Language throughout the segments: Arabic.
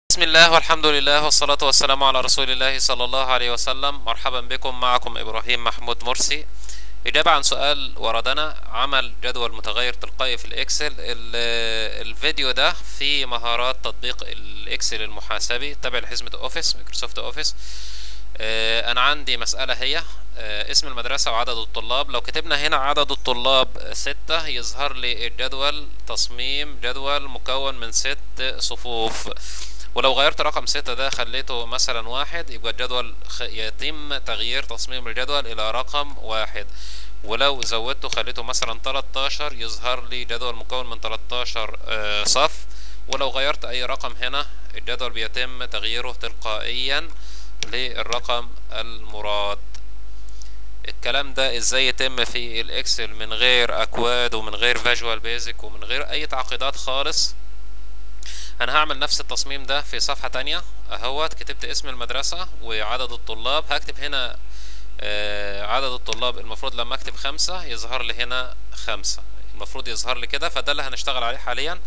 بسم الله والحمد لله والصلاة والسلام على رسول الله صلى الله عليه وسلم. مرحبا بكم، معكم إبراهيم محمود مرسي. إجابة عن سؤال وردنا: عمل جدول متغير تلقائي في الإكسل. الفيديو ده في مهارات تطبيق الإكسل المحاسبي تبع لحزمة أوفيس، مايكروسوفت أوفيس. أنا عندي مسألة هي اسم المدرسة وعدد الطلاب. لو كتبنا هنا عدد الطلاب 6 يظهر لي الجدول تصميم جدول مكون من 6 صفوف. ولو غيرت رقم 6 ده خليته مثلا 1 يبقى الجدول يتم تغيير تصميم الجدول إلى رقم 1. ولو زودته خليته مثلا 13 يظهر لي جدول مكون من 13 صف. ولو غيرت أي رقم هنا الجدول بيتم تغييره تلقائيا للرقم المراد. الكلام ده ازاي يتم في الاكسل من غير اكواد ومن غير فيجوال بيزك ومن غير اي تعقيدات خالص؟ انا هعمل نفس التصميم ده في صفحة تانية اهوت. كتبت اسم المدرسة وعدد الطلاب. هكتب هنا عدد الطلاب. المفروض لما اكتب 5 يظهر لي هنا 5، المفروض يظهر لي كده. فده اللي هنشتغل عليه حاليا.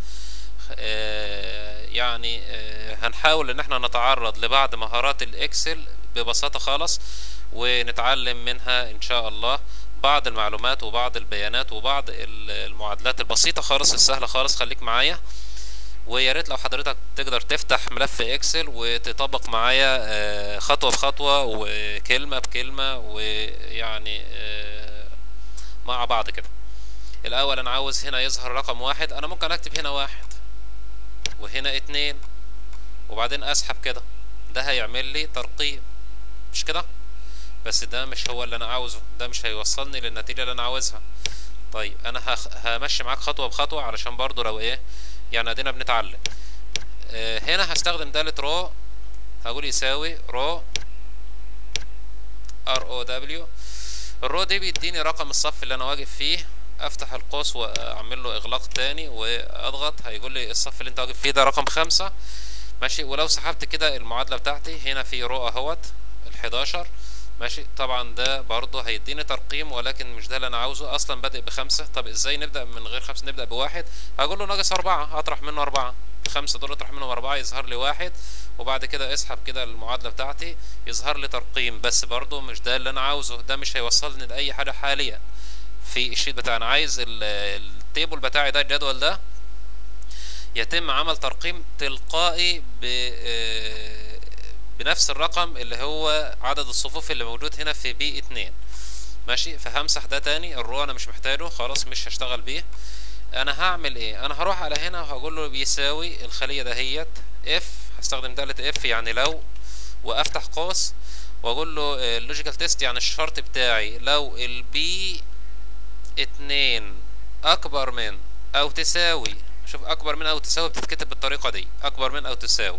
يعني هنحاول ان احنا نتعرض لبعض مهارات الاكسل ببساطة خالص ونتعلم منها ان شاء الله بعض المعلومات وبعض البيانات وبعض المعادلات البسيطة خالص السهلة خالص. خليك معايا، ويا ريت لو حضرتك تقدر تفتح ملف اكسل وتطبق معايا خطوة بخطوة وكلمة بكلمة، ويعني مع بعض كده. الاول انا عاوز هنا يظهر رقم 1. انا ممكن اكتب هنا 1 وهنا 2 وبعدين اسحب كده، ده هيعمل لي ترقيم، مش كده؟ بس ده مش هو اللي انا عاوزه، ده مش هيوصلني للنتيجة اللي انا عاوزها. طيب انا همشي معاك خطوة بخطوة علشان برضو لو ايه يعني ادينا بنتعلم. هنا هستخدم دالة رو، هقول يساوي رو ROW. الرو دي بيديني رقم الصف اللي انا واقف فيه. افتح القوس واعمل له اغلاق تاني واضغط، هيقول لي الصف اللي انت واقف فيه ده رقم 5. ماشي. ولو سحبت كده المعادلة بتاعتي هنا في رو اهوت 11. ماشي. طبعا ده برضه هيديني ترقيم ولكن مش ده اللي انا عاوزه. اصلا بادئ ب5. طب ازاي نبدأ من غير 5؟ نبدأ ب1. هقول له ناقص 4، اطرح منه 4. 5 دول اطرح منهم 4 يظهر لي 1. وبعد كده اسحب كده المعادلة بتاعتي يظهر لي ترقيم، بس برضه مش ده اللي انا عاوزه. ده مش هيوصلني لأي حاجة حاليا في الشيت بتاعنا. عايز التيبل بتاعي ده، الجدول ده يتم عمل ترقيم تلقائي بنفس الرقم اللي هو عدد الصفوف اللي موجود هنا في B2. ماشي. فهمسح ده تاني. الرو انا مش محتاجه خلاص، مش هشتغل بيه. انا هعمل ايه؟ انا هروح على هنا وهقول له بيساوي الخلية دهيت اف. هستخدم دالة اف يعني لو، وافتح قوس واقول له اللوجيكال تيست يعني الشرط بتاعي لو البي 2 اكبر من او تساوي. شوف، اكبر من او تساوي بتتكتب بالطريقة دي، اكبر من او تساوي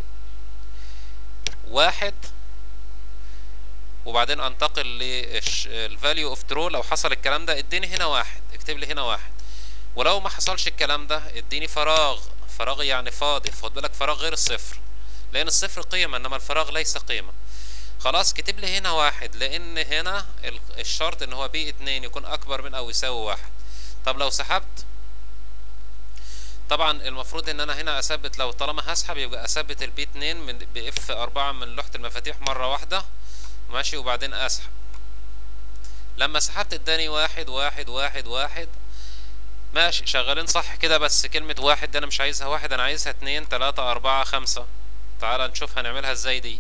1. وبعدين انتقل للفاليو اوف ترو. لو حصل الكلام ده اديني هنا 1، اكتب لي هنا 1. ولو ما حصلش الكلام ده اديني فراغ. فراغ يعني فاضي. خد بالك، فراغ غير الصفر، لان الصفر قيمة انما الفراغ ليس قيمة. خلاص. كتب لي هنا 1 لان هنا الشرط ان هو B2 يكون اكبر من او يساوي 1. طب لو سحبت، طبعا المفروض ان انا هنا اثبت، لو طالما هسحب يبقى اثبت الB2 من بF4 من لوحة المفاتيح مرة واحدة. ماشي. وبعدين اسحب. لما سحبت اداني 1 1 1 1. ماشي، شغالين صح كده. بس كلمة 1 دي انا مش عايزها 1، انا عايزها 2 3 4 5. تعال نشوف هنعملها ازاي دي.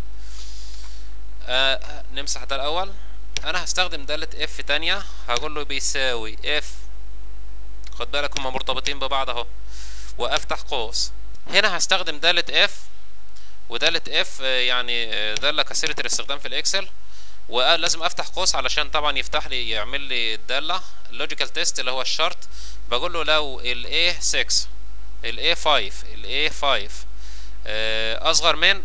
نمسح ده الاول. انا هستخدم دالة اف تانية. هقول له بيساوي اف. خد بالك هما مرتبطين ببعض اهو. وافتح قوس. هنا هستخدم دالة اف، ودالة اف يعني دالة كثيرة الاستخدام في الاكسل. ولازم افتح قوس علشان طبعا يفتح لي يعمل لي الدالة اللوجيكال تيست اللي هو الشرط. بقول له لو ال A6 ال A5 اصغر من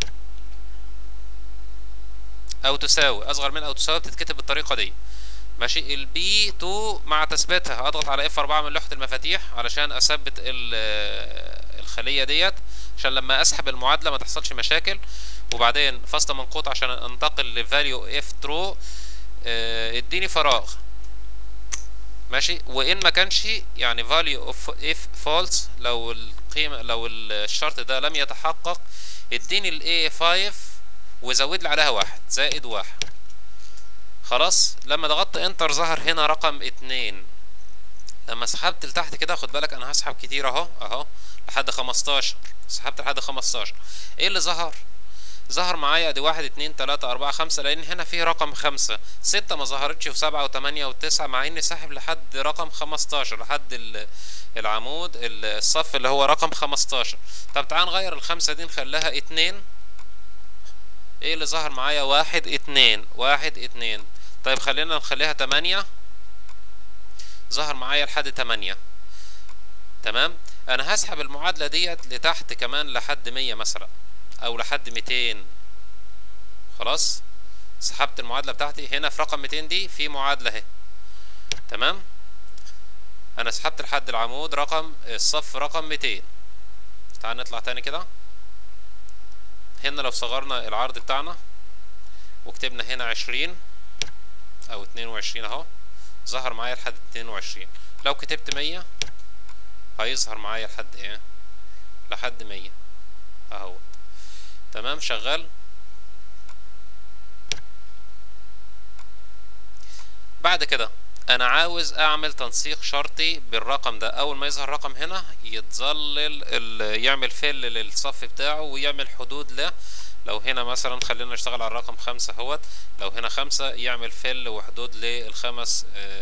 او تساوي، اصغر من او تساوي بتتكتب بالطريقة دي. ماشي. البي 2 مع تثبيتها اضغط على F4 من لوحة المفاتيح علشان اثبت الخلية ديت عشان لما اسحب المعادلة ما تحصلش مشاكل. وبعدين فاصلة منقوط عشان انتقل لفاليو اف ترو. اديني فراغ. ماشي. وان ما كانش يعني value of if false، لو القيمة لو الشرط ده لم يتحقق اديني ال A5 وزود لي عليها 1 زائد 1. خلاص لما ضغطت انتر ظهر هنا رقم 2. لما سحبت لتحت كده، خد بالك انا هسحب كتير اهو لحد 15. سحبت لحد 15. ايه اللي ظهر؟ ظهر معايا ادي 1 2 3 4 5، لان هنا فيه رقم 5. 6 ما ظهرتش، و7 و8 و9، مع اني ساحب لحد رقم 15 لحد العمود الصف اللي هو رقم 15. طب تعال نغير الخمسة دي نخليها 2. ايه اللي ظهر معايا؟ 1 2 1 2. طيب خلينا نخليها 8. ظهر معايا لحد 8. تمام. انا هسحب المعادلة ديت لتحت كمان لحد 100 مثلا، او لحد 200. خلاص سحبت المعادلة بتاعتي هنا في رقم 200 دي في معادلة اهي. تمام. انا سحبت لحد العمود رقم الصف رقم 200. تعال نطلع تاني كده. هنا لو صغرنا العرض بتاعنا وكتبنا هنا 20 او 22 اهو، ظهر معايا لحد 22. لو كتبت 100 هيظهر معايا لحد ايه؟ لحد 100 اهو. تمام شغال. بعد كده انا عاوز اعمل تنسيق شرطي بالرقم ده. اول ما يظهر رقم هنا يتظلل يعمل فل للصف بتاعه ويعمل حدود له. لو هنا مثلا خلينا نشتغل على الرقم 5 اهوت، لو هنا 5 يعمل فل وحدود للخمس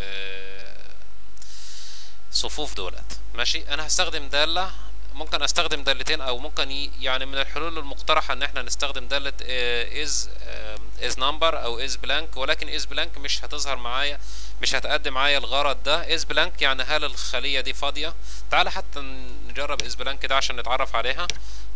صفوف دولت. ماشي. انا هستخدم دالة، ممكن استخدم دالتين، او ممكن يعني من الحلول المقترحة ان احنا نستخدم دالة is number او is blank، ولكن is blank مش هتظهر معايا، مش هتقدم معايا الغرض ده. is blank يعني هل الخلية دي فاضية. تعال حتى نجرب is blank ده عشان نتعرف عليها.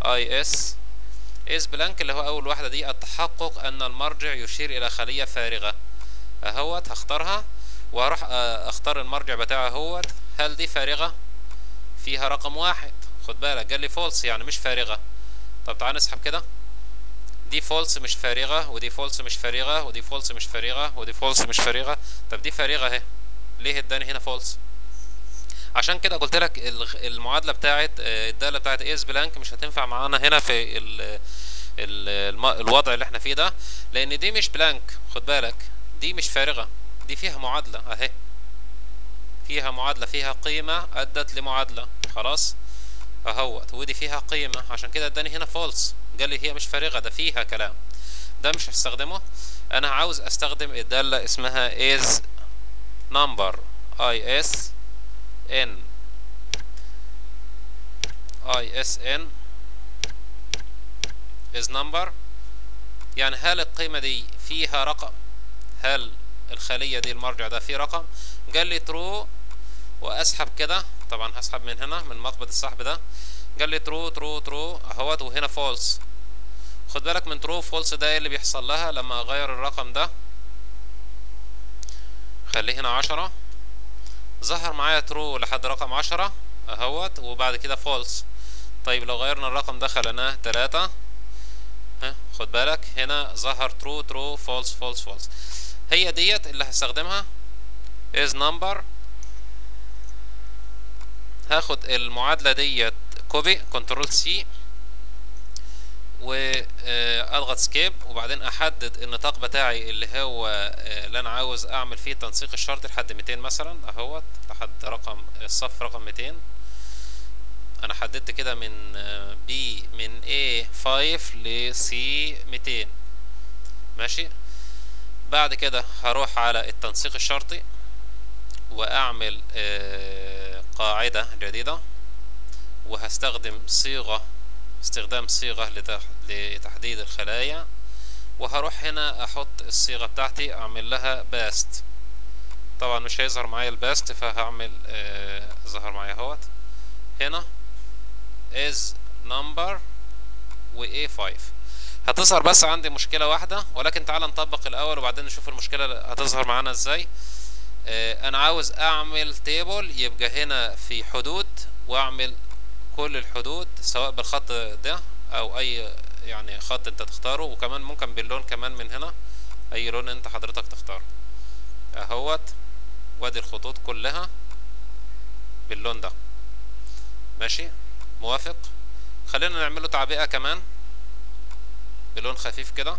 is blank اللي هو اول واحدة دي، التحقق ان المرجع يشير الى خلية فارغة اهوت. هختارها وهروح اختار المرجع بتاعها اهوت. هل دي فارغة؟ فيها رقم 1. خد بالك قال لي فولس يعني مش فارغة. طب تعال نسحب كده. دي فولس مش فارغة، ودي فولس مش فارغة، ودي فولس مش فارغة، ودي فولس مش فارغة. طب دي فارغة اهي، ليه اداني هنا فولس؟ عشان كده قلت لك المعادلة بتاعت الدالة بتاعت is blank مش هتنفع معانا هنا في الوضع اللي احنا فيه ده، لان دي مش بلانك. خد بالك دي مش فارغة، دي فيها معادلة اهي، فيها معادلة، فيها قيمة ادت لمعادلة. خلاص اهوت. ودي فيها قيمة، عشان كده اداني هنا فولس، قال لي هي مش فارغة، ده فيها كلام. ده مش هستخدمه. انا عاوز استخدم الدالة اسمها is number isn is number، يعني هل القيمة دي فيها رقم؟ هل الخلية دي المرجع ده فيه رقم؟ قال لي true، واسحب كده. طبعا هسحب من هنا من مقبض السحب ده. قال لي true true true اهوت، وهنا false. خد بالك من true false ده اللي بيحصل لها لما اغير الرقم ده. خليه هنا 10. ظهر معايا true لحد رقم 10 اهوت، وبعد كده false. طيب لو غيرنا الرقم ده خليناه 3، خد بالك هنا ظهر true true false false false. هي ديت اللي هستخدمها is number. هاخد المعادلة ديت كوبي كنترول سي واضغط سكيب، وبعدين احدد النطاق بتاعي اللي هو اللي انا عاوز اعمل فيه تنسيق الشرطي لحد 200 مثلا اهوت، لحد رقم الصف رقم 200. انا حددت كده من B من A5 ل C 200. ماشي. بعد كده هروح على التنسيق الشرطي واعمل قاعدة جديدة، وهستخدم استخدام صيغة لتحديد الخلايا، وهروح هنا احط الصيغة بتاعتي اعمل لها باست. طبعا مش هيظهر معايا الباست، فهعمل ظهر معايا اهوت هنا is number و A5. هتظهر بس عندي مشكلة واحدة، ولكن تعال نطبق الاول وبعدين نشوف المشكلة هتظهر معانا ازاي. انا عاوز اعمل تيبل يبقى هنا في حدود، واعمل كل الحدود سواء بالخط ده او اي يعني خط انت تختاره، وكمان ممكن باللون كمان من هنا، اي لون انت حضرتك تختاره اهوت. وادي الخطوط كلها باللون ده. ماشي موافق. خلينا نعمله تعبئة كمان. بلون خفيف كده.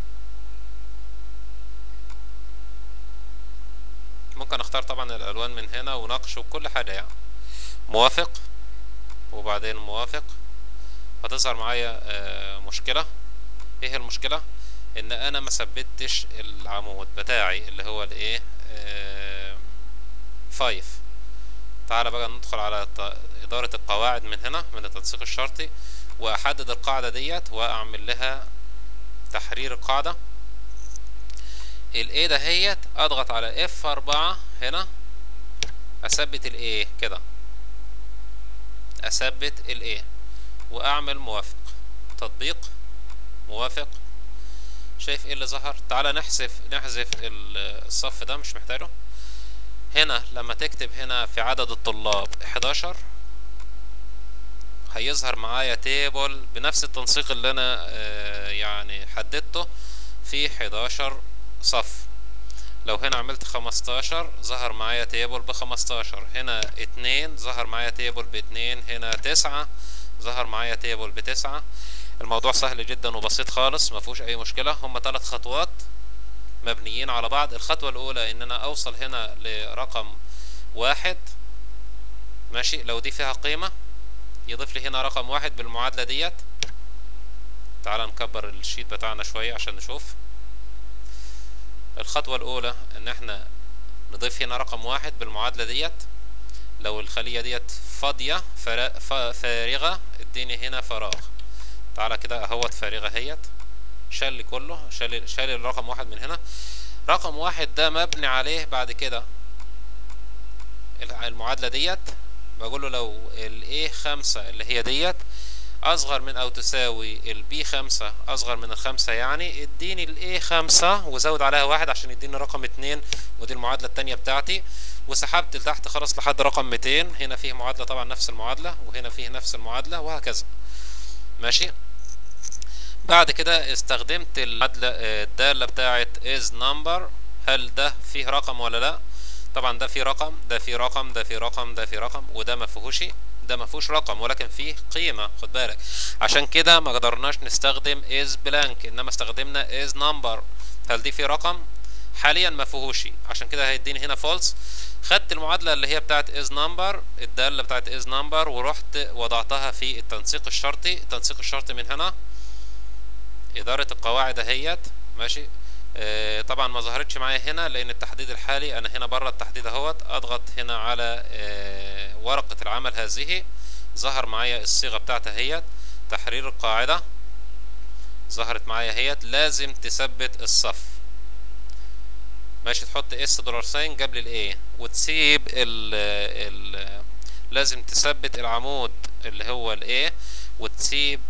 ممكن اختار طبعا الالوان من هنا ونقش وكل حاجة يعني. موافق، وبعدين موافق. هتظهر معايا مشكلة. ايه المشكلة؟ ان انا ما ثبتش العمود بتاعي اللي هو الايه 5. تعالى بقى ندخل على ادارة القواعد من هنا من التنسيق الشرطي، واحدد القاعدة ديت واعمل لها تحرير القاعدة. الايه دهيت اضغط على F4 هنا، اثبت الايه كده، اثبت الايه واعمل موافق. تطبيق، موافق. شايف ايه اللي ظهر؟ تعالى نحذف الصف ده مش محتاجه. هنا لما تكتب هنا في عدد الطلاب 11 هيظهر معايا تيبل بنفس التنسيق اللي انا يعني حددته في 11 صف. لو هنا عملت 15 ظهر معايا تيبل ب15. هنا 2 ظهر معايا تيبل ب2. هنا 9 ظهر معايا تيبل ب9. الموضوع سهل جدا وبسيط خالص، مفيهوش اي مشكلة. هما 3 خطوات مبنيين على بعض. الخطوة الاولى ان انا اوصل هنا لرقم 1 ماشي. لو دي فيها قيمة يضيف لي هنا رقم 1 بالمعادلة ديت. تعال نكبر الشيت بتاعنا شوية عشان نشوف. الخطوة الاولى ان احنا نضيف هنا رقم 1 بالمعادلة ديت. لو الخلية ديت فاضية فارغة اديني هنا فراغ. تعالى كده اهوت فارغة هيت، شال كله، شال الرقم 1 من هنا. رقم 1 ده مبني عليه بعد كده المعادلة ديت. بقول له لو ال A5 اللي هي ديت اصغر من او تساوي ال B5 اصغر من ال5 يعني اديني ال A5 وزود عليها 1 عشان يديني رقم 2. ودي المعادلة التانية بتاعتي. وسحبت لتحت خلاص لحد رقم 200. هنا فيه معادلة طبعا نفس المعادلة، وهنا فيه نفس المعادلة، وهكذا ماشي. بعد كده استخدمت الدالة بتاعت is number. هل ده فيه رقم ولا لا؟ طبعا ده فيه رقم، ده فيه رقم، ده فيه رقم، ده فيه رقم، وده ما فيهوش. ده ما فيهوش رقم ولكن فيه قيمة، خد بالك. عشان كده ما قدرناش نستخدم is blank، انما استخدمنا is number. هل دي فيه رقم؟ حاليا ما فيهوش، عشان كده هيديني هنا false. خدت المعادلة اللي هي بتاعت is number، الدالة بتاعت is number، ورحت وضعتها في التنسيق الشرطي. التنسيق الشرطي من هنا إدارة القواعد اهيت ماشي. طبعا ما ظهرتش معايا هنا لأن التحديد الحالي أنا هنا بره التحديد اهوت. أضغط هنا على ورقة العمل هذه، ظهر معايا الصيغة بتاعتها اهيت. تحرير القاعدة ظهرت معايا اهيت. لازم تثبت الصف ماشي. تحط $$ قبل الايه وتسيب لازم تثبت العمود اللي هو الايه، وتسيب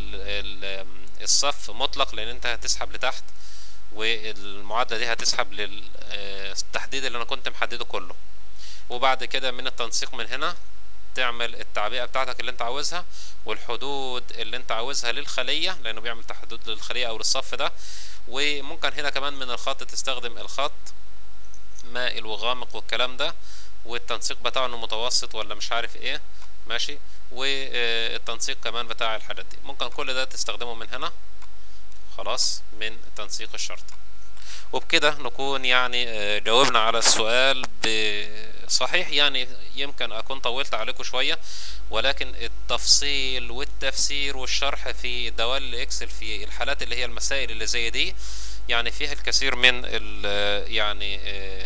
الصف مطلق لان انت هتسحب لتحت، والمعادلة دي هتسحب للتحديد اللي انا كنت محدده كله. وبعد كده من التنسيق من هنا تعمل التعبئة بتاعتك اللي انت عاوزها والحدود اللي انت عاوزها للخلية، لانه بيعمل تحديد للخلية او للصف ده. وممكن هنا كمان من الخط تستخدم الخط مائل وغامق والكلام ده، والتنسيق بتاعه انه متوسط ولا مش عارف ايه ماشي. والتنسيق كمان بتاع الحاجات دي ممكن كل ده تستخدمه من هنا خلاص من التنسيق الشرطي. وبكده نكون يعني جاوبنا على السؤال صحيح. يعني يمكن اكون طولت عليكم شوية، ولكن التفصيل والتفسير والشرح في دوال الاكسل في الحالات اللي هي المسائل اللي زي دي يعني فيها الكثير من يعني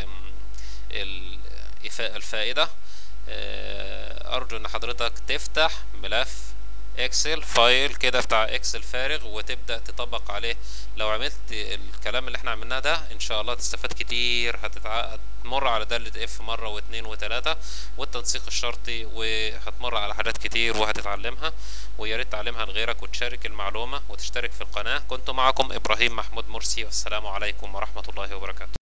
الفائدة. ارجو ان حضرتك تفتح ملف اكسل فايل كده بتاع اكسل فارغ وتبدأ تطبق عليه. لو عملت الكلام اللي احنا عملناه ده ان شاء الله تستفاد كتير. هتمر على دالة اف مرة واثنين وثلاثة والتنسيق الشرطي، وهتمر على حاجات كتير وهتتعلمها. ويا ريت تعلمها لغيرك وتشارك المعلومة وتشترك في القناة. كنت معكم ابراهيم محمود مرسي، والسلام عليكم ورحمة الله وبركاته.